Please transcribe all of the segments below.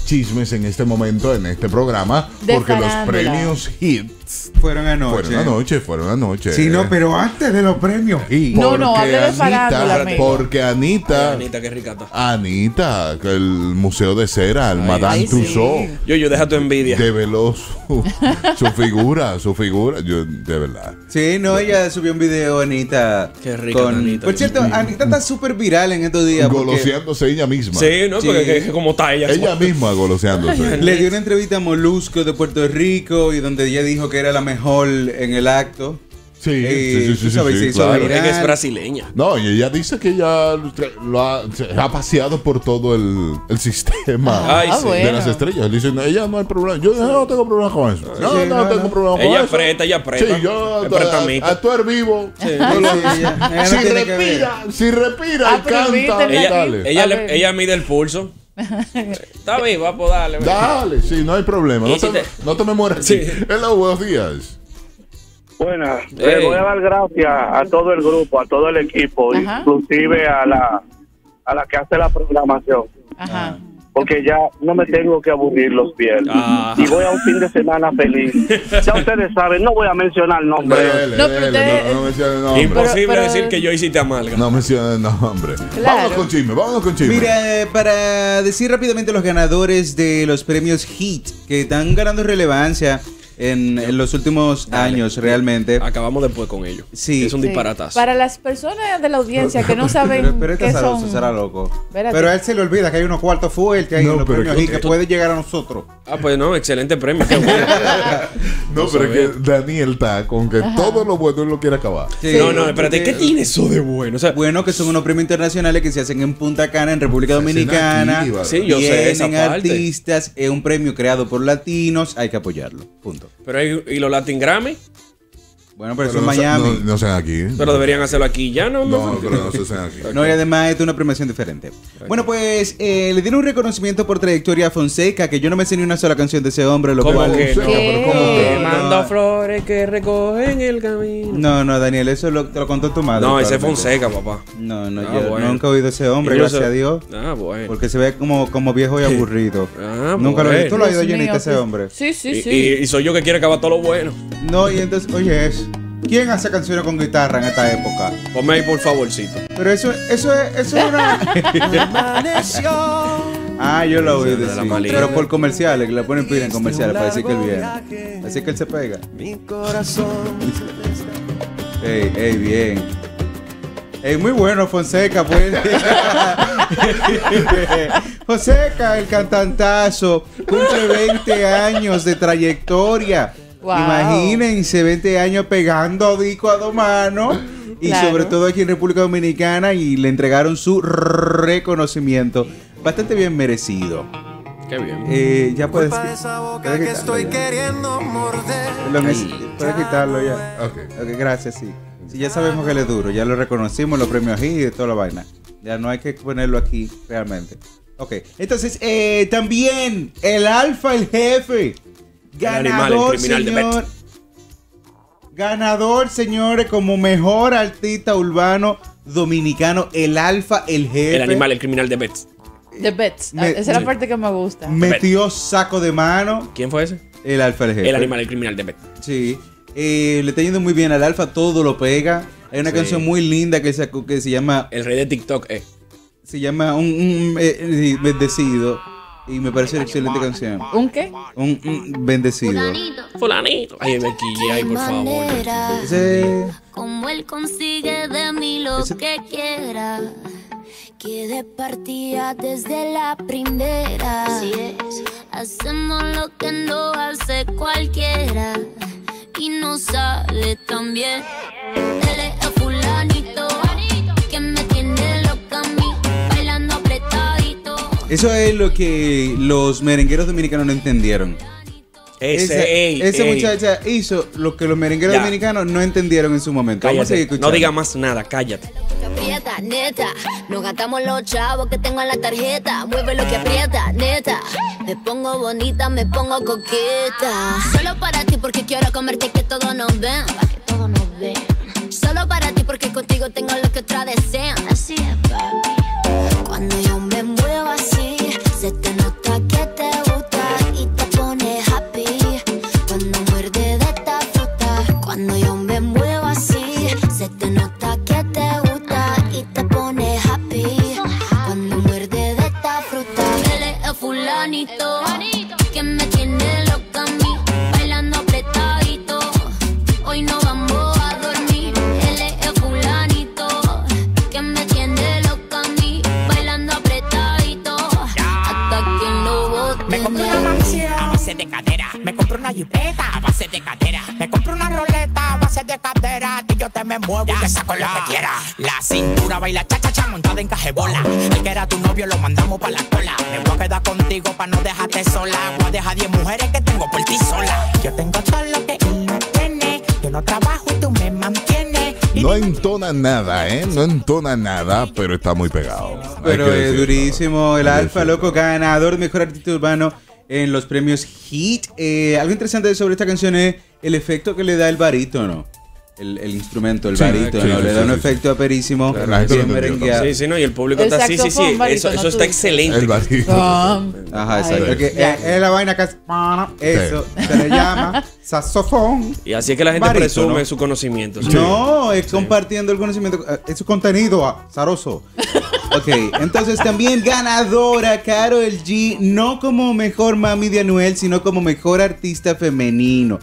chismes en este momento, en este programa, porque los premios Hits fueron anoche. Fueron anoche. Sí, no, pero antes de los premios Hits. No, hable de farándula. Porque Anita, qué ricata. Anita, el Museo de Cera, el Madame Tussauds. Yo, deja tu envidia. Develó su figura, yo, de verdad. Sí, no, ella subió un video, Anita. Qué rica Anita. Por cierto, Anita está súper viral en estos días. Goloseándose ella misma. Sí, ¿no? Porque es como está ella. Ella misma goloseándose. Le dio una entrevista a Molusco de Puerto Rico y donde ella dijo que era la mejor en el acto. Sí, claro. Es que es brasileña. No, y ella dice que ella se ha paseado por todo el sistema de las estrellas. Dice, ella no hay problema. Yo no tengo problema con eso. No tengo problema con eso. Ella aprieta. Sí, yo actuar vivo. Sí. Si respira y canta. Ella mide el pulso. Está viva, pues dale. Dale, sí, no hay problema. No te me mueras. Sí. Hello, buenos días. Buenas, le voy a dar gracias a todo el grupo, a todo el equipo, inclusive a la que hace la programación. Ajá. Porque ya no me tengo que aburrir los viernes. Y voy a un fin de semana feliz. Ya ustedes saben, no voy a mencionar nombres. No mencione nombre. Imposible decir que yo hiciste amalga. No mencione nombre. Claro. Vámonos con chisme. Mira, para decir rápidamente los ganadores de los premios HIT, que están ganando relevancia en los últimos años realmente. Acabamos después con ellos. Sí. Es un disparatazo. Para las personas de la audiencia que no saben pero qué son. Será loco. Espérate. Pero a él se le olvida que hay unos cuartos fuertes ahí en los premios y que puede llegar a nosotros. Pues no, excelente premio. Qué bueno. No, pero es que Daniel está con que todo lo bueno él lo quiere acabar. Sí, no, espérate, ¿qué tiene eso de bueno? O sea, bueno, que son unos premios internacionales que se hacen en Punta Cana, en República Dominicana. Aquí, sí, yo sé esa parte. Artistas, es un premio creado por latinos, hay que apoyarlo. Punto. Pero ¿y los Latin Grammy? Bueno, pero eso es Miami. No sean aquí. Pero deberían hacerlo aquí ya, ¿no? No, pero no se sean aquí. No, y además es una premiación diferente. Bueno, pues le dieron un reconocimiento por trayectoria a Fonseca, que yo no me sé ni una sola canción de ese hombre. Lo ¿Cómo cual... que no? ¿Qué? Mando flores que recogen el camino. No, Daniel, eso te lo contó tu madre. No, ese es Fonseca, papá. No, yo nunca he oído ese hombre, gracias a Dios. Bueno. Porque se ve como viejo y aburrido. Nunca lo he visto. ¿Tú lo has oído, Jonita, ese hombre? Sí. Y soy yo que quiere acabar todo lo bueno. No, y entonces, oye, ¿quién hace canciones con guitarra en esta época? Ponme ahí, por favorcito. Pero eso es una... yo lo oí decir. Pero por comerciales, que le ponen pila en comerciales para decir que él viene. Así que él se pega. Mi corazón. Ey, bien. Ey, muy bueno, Fonseca, pues. Fonseca, el cantantazo, cumple 20 años de trayectoria. Wow. Imagínense, 20 años pegando disco a dos manos. Y sobre todo aquí en República Dominicana. Y le entregaron su reconocimiento. Bastante bien merecido. Qué bien. Ya puedes quitarlo. Puedes quitarlo ya. Okay, gracias, sí. Sí, ya sabemos que él es duro. Ya lo reconocimos, los premios y de toda la vaina. Ya no hay que ponerlo aquí realmente. Ok, entonces también el Alfa, el jefe. Ganador, el señor. Ganador, señores, como mejor artista urbano dominicano, el Alfa, el jefe. El animal, el criminal de Betts. The Bets. Esa es la parte que me gusta. Metió saco de mano. ¿Quién fue ese? El Alfa, el jefe. El animal, el criminal de Betts. Sí. Le está yendo muy bien al Alfa, todo lo pega. Hay una canción muy linda que se llama... El rey de TikTok, Se llama un Bendecido. Y me parece una excelente canción. ¿Un qué? Un bendecido. Fulanito. Ay, Becky, ay, por favor. Como él consigue de mí lo que quiera. Que de partida desde la primera. Así es. Hacemos lo que no hace cualquiera. Y no sale tan bien. Él es el fulanito que me tiene loca a mí, bailando apretadito. Eso es lo que los merengueros dominicanos no entendieron. Esa muchacha hizo lo que los merengueros dominicanos no entendieron en su momento. Vamos a seguir escuchando. No diga más nada, cállate. Aprieta, neta, nos gastamos los chavos que tengo en la tarjeta. Mueve lo que aprieta, neta. Me pongo bonita, me pongo coqueta. Solo para ti porque quiero comerte que todos nos ven. Pa' que todos nos ven. Solo para ti porque contigo tengo lo que otras desean. Así es, papi. Cuando yo me muevo así, se te nota que te fulanito, que me tiene loca a mí, bailando apretadito. Hoy no vamos a dormir, él es fulanito, que me tiene loca a mí, bailando apretadito. Hasta que lo bote. Me compré una mansión a base de cadera, me compré una jipeta a base de cadera, me compré una roleta a base de cadera, y yo te me muevo y te saco lo que quiera. La cintura baila cha-cha-cha montada en cajebola, el que era tu novio lo mandamos pa' la cola. Me voy a quedar contigo pa' no dejarte sola, voy a dejar 10 mujeres que tengo por ti sola. Yo tengo todo lo que él no tiene, yo no trabajo y tú me mantienes. No entona nada, no entona nada, pero está muy pegado. Pero es durísimo. El Alfa, loco, ganador de mejor artista urbano en los premios Hit. Algo interesante sobre esta canción es el efecto que le da el barítono. El instrumento, el barítono, le da un efecto aperísimo. Bien merengueado. Sí, no, y el público está así, sí. Eso está excelente. El barítono. Ajá, exacto. Es la vaina que es. Eso se le llama saxofón. Y así es que la gente presume su conocimiento. Sí. No, es compartiendo el conocimiento. Es su contenido azaroso. Ok, entonces también ganadora Karol G, no como mejor mami de Anuel, sino como mejor artista femenino.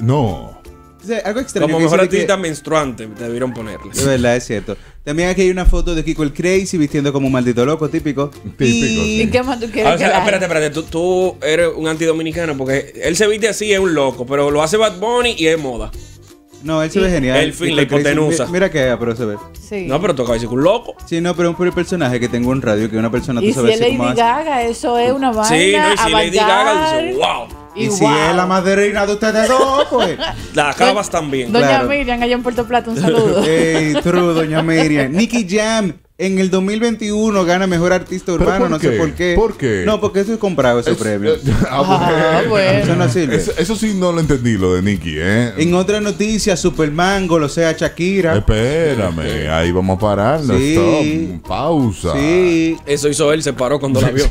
No. O sea, algo extraño. Como mejor artista menstruante, debieron ponerle. De verdad, es cierto. También aquí hay una foto de Kiko el Crazy vistiendo como un maldito loco, típico. ¿Y qué más tú quieres? Espérate. Tú eres un antidominicano porque él se viste así, es un loco, pero lo hace Bad Bunny y es moda. No, él se ve genial. El fin, la hipotenusa. Mira que pero se ve. Sí. No, pero toca decir que un loco. Sí, no, pero un personaje que tengo en radio, que una persona tú sabes. Y si es Lady Gaga, eso es una vaina. Sí, no, y si Lady Gaga dice, wow. Y si es la madrina de ustedes dos, pues. Las acabas también. Doña Miriam, allá en Puerto Plata, un saludo. Ey, true, doña Miriam. Nicky Jam. En el 2021 gana mejor artista urbano, no sé por qué. ¿Por qué? No, porque eso es comprado, ese premio. Bueno. Eso no sirve. Eso sí no lo entendí, lo de Nicky, En otra noticia, Superman, o sea, Shakira. Espérame, ahí vamos a pararnos. Sí. Stop, pausa. Sí. Eso hizo él, se paró cuando la vio.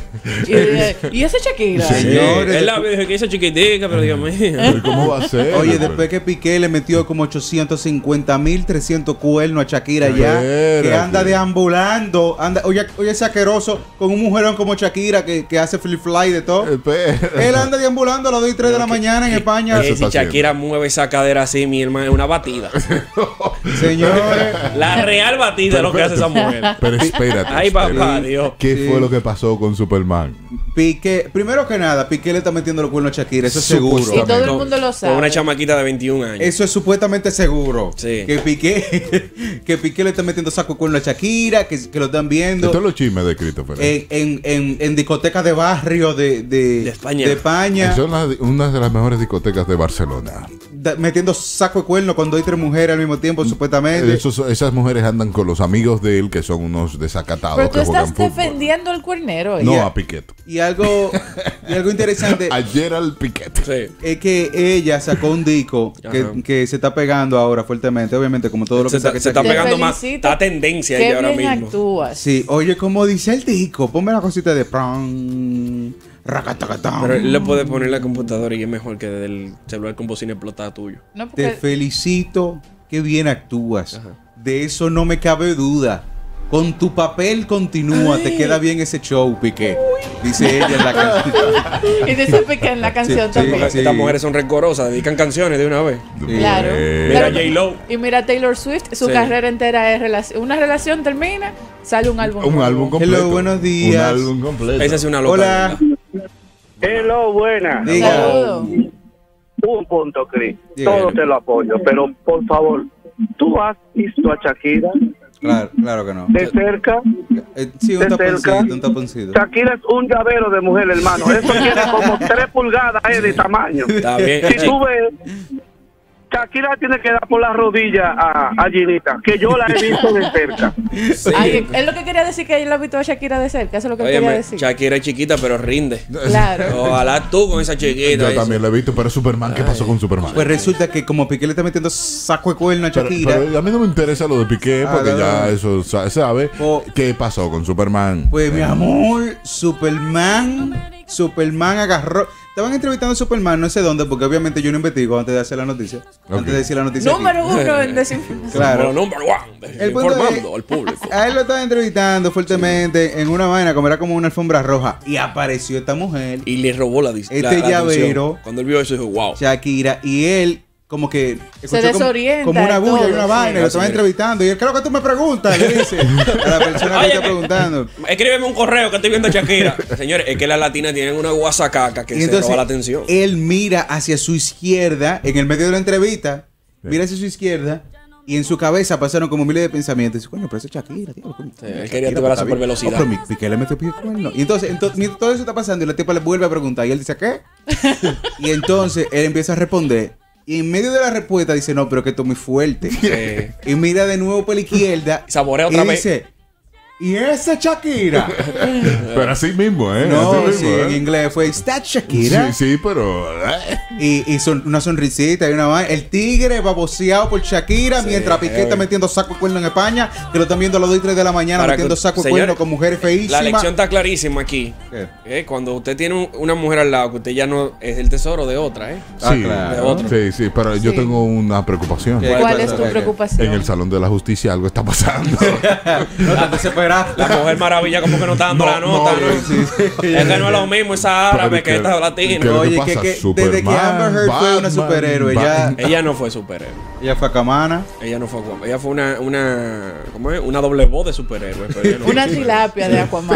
¿Y esa Shakira? Señores. Él la vio, dijo que hizo chiquitica, pero Dios mío. ¿Pero cómo va a ser? Oye, después que Piqué le metió como 850,300 cuernos a Shakira ya, que anda deambulando. Oye, ese asqueroso con un mujerón como Shakira que hace flip fly de todo. Él anda deambulando a las 2 y 3 de la mañana en España. Si Shakira mueve esa cadera así, mi hermano, es una batida. Señores, la real batida es lo que hace esa mujer. Pero espérate. Ay, papá, Dios. ¿Qué fue lo que pasó con Superman? Piqué, primero que nada, Piqué le está metiendo los cuernos a Shakira, eso es seguro. Y todo el mundo lo sabe. Con una chamaquita de 21 años. Eso es supuestamente seguro. Sí. Que Piqué le está metiendo saco de cuerno a Shakira, que lo están viendo. Estos son los chismes de Christopher. En discotecas de barrio de España. Son una de las mejores discotecas de Barcelona. Metiendo saco de cuerno cuando hay 3 mujeres al mismo tiempo, supuestamente. Esas mujeres andan con los amigos de él, que son unos desacatados. Pero tú que estás juegan defendiendo al cuernero. No, a Piquet. Y algo interesante. Ayer al Piquet. Sí. Es que ella sacó un disco que se está pegando ahora fuertemente, obviamente, como todo lo que se está pegando más. Está tendencia ella ahora mismo. Actúas. Sí, oye, como dice el disco, ponme la cosita de pran. Pero él le puede poner la computadora y es mejor que desde el celular con bocina explotada tuyo. No, porque... Te felicito, que bien actúas. Ajá. De eso no me cabe duda. Con tu papel continúa, te queda bien ese show, Piqué. Dice ella en la canción. Y dice Piqué en la canción también. Sí. Estas mujeres son recorosas, dedican canciones de una vez. Sí. Claro. Mira J-Lo. Y mira Taylor Swift, su carrera entera es una relación termina, sale un álbum. Un álbum completo. Hello, buenos días. Un álbum completo. Esa es una loca. Hola. Hello, buena. Saludos. Un punto, Chris. Todo te lo apoyo, pero por favor, ¿tú has visto a Shakira? Claro que no. ¿De cerca? Sí, un taponcito. Shakira es un llavero de mujer, hermano. Eso tiene como 3 pulgadas de tamaño. Está bien. Si tú ves, Shakira tiene que dar por la rodilla a Ginita, que yo la he visto de cerca. Sí. Ay, es lo que quería decir, que él la ha visto a Shakira de cerca. Eso es lo que quería decir. Shakira es chiquita, pero rinde. Claro. Ojalá tú con esa chiquita. Yo también la he visto, pero Superman, ¿qué pasó con Superman? Pues resulta que como Piqué le está metiendo saco de cuerno a Shakira. Pero a mí no me interesa lo de Piqué, porque ya eso sabe. ¿Qué pasó con Superman? Pues mi amor, Superman agarró. estaban entrevistando a Superman, no sé dónde, porque obviamente yo no investigo antes de hacer la noticia. Antes de decir la noticia. Número 1 en desinformación. Claro. Número 1. Informando al público. A él lo estaban entrevistando fuertemente en una vaina, como era como una alfombra roja. Y apareció esta mujer. Y le robó la llavero. Cuando él vio eso, dijo, wow. Shakira. Y él como que se desorienta como una bulla y una vaina, y lo estaban entrevistando. Y él, ¿qué es lo que tú me preguntas? Le dice a la persona que está preguntando. Escríbeme un correo que estoy viendo a Shakira. Señores, es que las latinas tienen una guasacaca que se roba la atención. Él mira hacia su izquierda, en el medio de la entrevista, mira hacia su izquierda, y en su cabeza pasaron como miles de pensamientos. Y dice, coño, pero eso es Shakira, tío. Él quería tuve la super velocidad. Pero Piqué le metió pie cuerno. Y entonces, mientras todo eso está pasando, y la tipa le vuelve a preguntar, y él dice, ¿qué? Y entonces él empieza a responder. Y en medio de la respuesta dice, no, pero que esto es muy fuerte. Sí. Y mira de nuevo por la izquierda. Saborea otra vez. Dice, ¿y esa Shakira? Pero así mismo, ¿eh? No, así mismo, en inglés fue, ¿is that Shakira? Sí, pero... Y una sonrisita y una vaina. El tigre baboseado por Shakira, mientras Piqué está metiendo saco de cuerno en España, que lo están viendo a las 2 y 3 de la mañana metiendo saco de cuerno con mujeres feísimas. La lección está clarísima aquí. Cuando usted tiene una mujer al lado, que usted ya no es el tesoro de otra, ¿eh? Sí, claro. De otro. Sí, pero yo tengo una preocupación. ¿Cuál es tu preocupación? En el Salón de la Justicia algo está pasando. No te desesperas. La Mujer Maravilla como que no está dando la nota, ¿no? Es que no es lo mismo esa árabe que esta latina. Oye, que desde que Amber Heard fue una superhéroe, ella no fue superhéroe. Ella fue Aquamana. Ella no fue Aquaman. Ella fue ¿cómo es? Una doble voz de superhéroe. Una tilapia de Aquaman.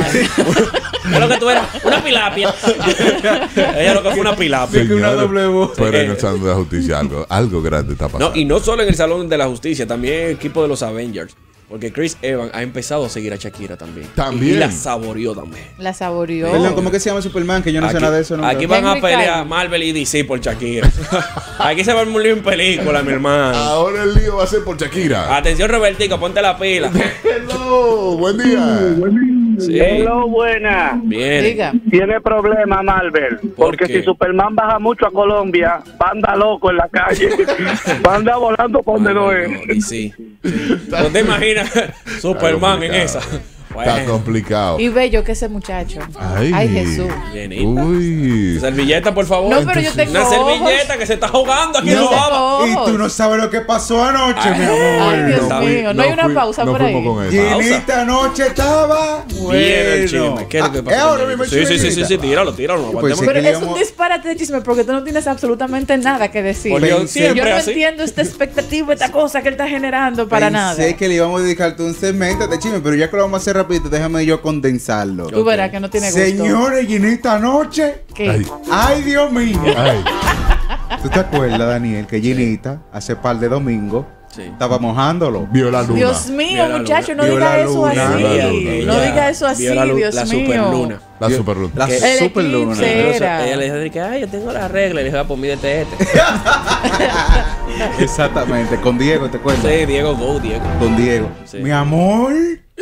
Es lo que tú eras, una pilapia. Ella lo que fue una pilapia. Sí, una doble voz. Pero en el Salón de la Justicia algo grande está pasando. No, y no solo en el Salón de la Justicia, también el equipo de los Avengers. Porque Chris Evans ha empezado a seguir a Shakira también. También. Y la saboreó también. La saboreó. Perdón, ¿cómo que se llama Superman? Que yo no sé nada de eso. No, aquí van a pelear Marvel y DC por Shakira. Aquí se va a un lío en película, mi hermano. Ahora el lío va a ser por Shakira. Atención, Robertico, ponte la pila. Hello, buen día. Sí. Hello, buena. Bien. Diga. Tiene problema Marvel. Porque si Superman baja mucho a Colombia, va a andar loco en la calle. Va a andar volando por donde no es. Y sí. ¿No te imaginas Superman en esa? Está complicado. Y bello que ese muchacho. Ay Jesús. Bienito. Uy. Servilleta, por favor. No, pero yo tengo una servilleta que se está jugando aquí en el baba. Y tú no sabes lo que pasó anoche, mi amor. Ay, Dios mío. No hay una pausa por ahí. Ginita anoche estaba bien el chisme. ¿Qué es lo que pasó? Ahora mismo Sí, tíralo. Pues pero es un disparate de chisme porque tú no tienes absolutamente nada que decir. Yo no entiendo esta expectativa, esta cosa que él está generando para nada. Sé que le íbamos a dedicar un segmento de chisme, pero ya que lo vamos a hacer rapidito, déjame yo condensarlo. Tú verás que no tiene gusto. Señores, Ginita anoche. ¿Qué? Ay, Dios mío. Ay. ¿Tú te acuerdas, Daniel, que Ginita hace par de domingos estaba mojándolo? Vio la luna. Dios mío, muchacho, no diga eso así. No diga eso así, Dios mío. La superluna. La superluna. La superluna. Ella le dijo que, ay, yo tengo la regla. Y le dije, pues mídete Exactamente. Con Diego, ¿te acuerdas? Sí, Diego. Con Diego. Sí. Mi amor.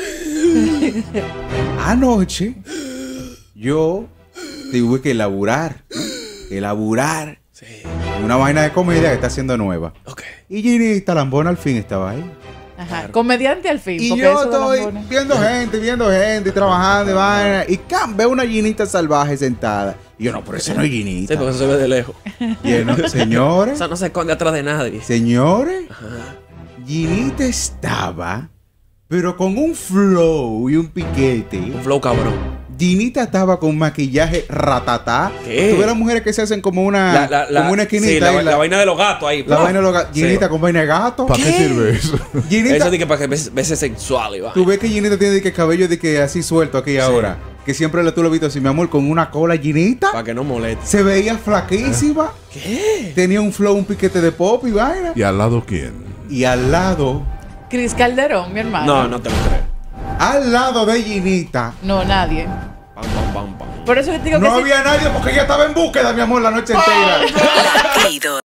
Anoche yo tuve que elaborar Sí. una vaina de comedia que está haciendo nueva. Ok. Y Ginita Lambona al fin estaba ahí. Ajá. Comediante al fin. Y yo estoy viendo gente y trabajando y vaina. Y veo una Ginita salvaje sentada. Y yo, no, pero esa no es Ginita. Sí, porque eso se ve de lejos. Señores. Eso no se esconde atrás de nadie. Señores. Ginita estaba, pero con un flow y un piquete. Un flow cabrón. Ginita estaba con maquillaje ratatá. ¿Qué? Tú ves las mujeres que se hacen como una esquinita. Sí, la vaina de los gatos ahí. La vaina de los gatos. Ginita con vaina de gato. ¿Para qué sirve eso? Ginita, eso de que para que veces sexual y va. tú ves que Ginita tiene de que cabello de que así suelto aquí ahora. Que siempre tú lo has visto así, mi amor, con una cola Ginita. Para que no moleste. Se veía flaquísima. ¿Qué? Tenía un flow, un piquete de pop y vaina. ¿Y al lado quién? Y al lado. Cris Calderón, mi hermano. No te lo creo. Al lado de Ginita. No, nadie. Pam. Por eso que te digo no que había nadie porque ella estaba en búsqueda, mi amor, la noche entera. Querido.